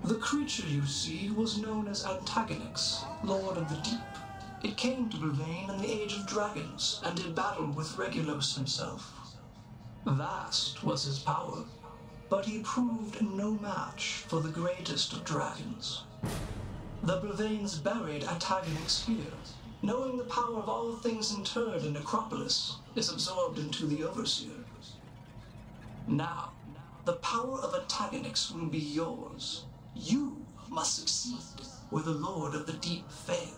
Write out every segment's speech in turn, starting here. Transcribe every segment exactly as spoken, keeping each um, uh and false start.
The creature you see was known as Antagonix, Lord of the Deep. It came to Belvane in the Age of Dragons and did battle with Regulus himself. Vast was his power, but he proved no match for the greatest of dragons. The Belvanes buried Antagonix here, knowing the power of all things interred in Necropolis is absorbed into the Overseer. Now, the power of Antagonix will be yours. You must succeed where the Lord of the Deep failed.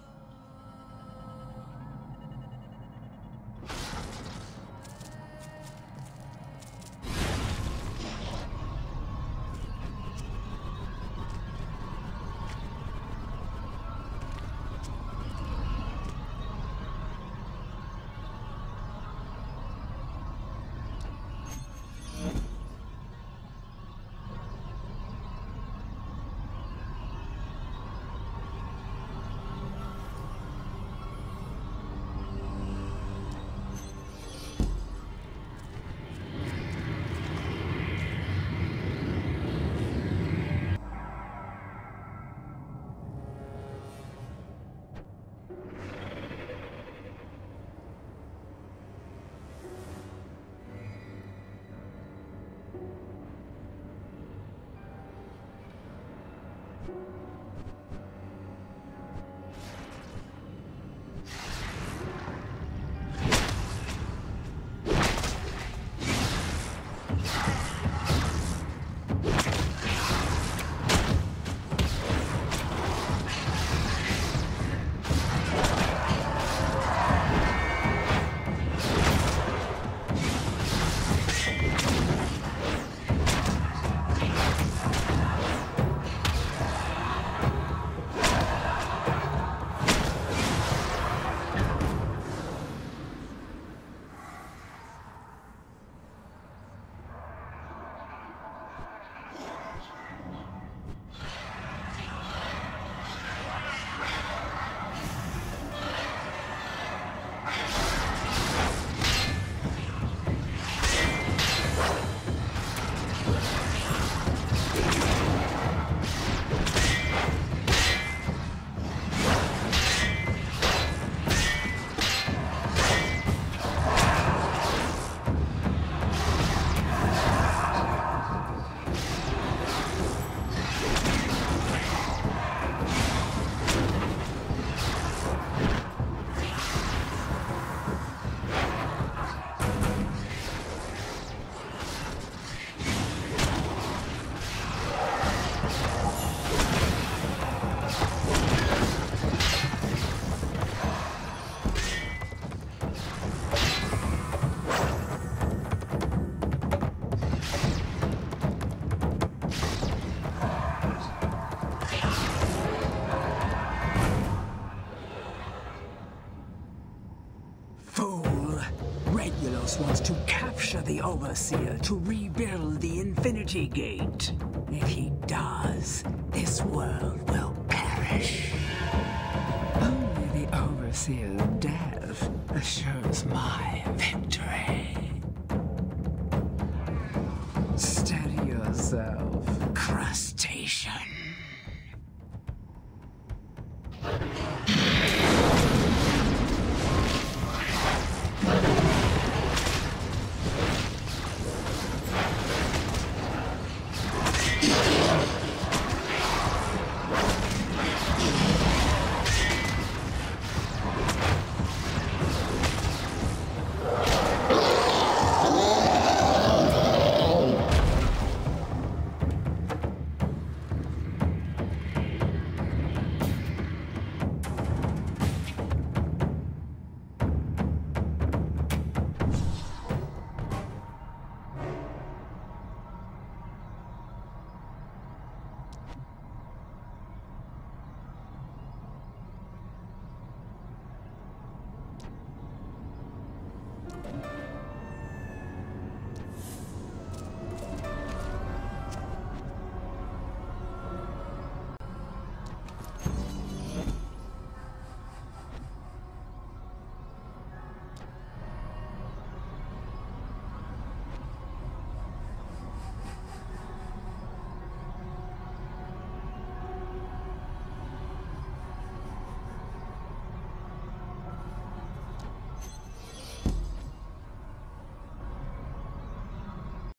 Wants to capture the Overseer to rebuild the Infinity Gate. If he does, this world will perish. Only the Overseer's death assures my victory. Steady yourself, crustacean. Yeah.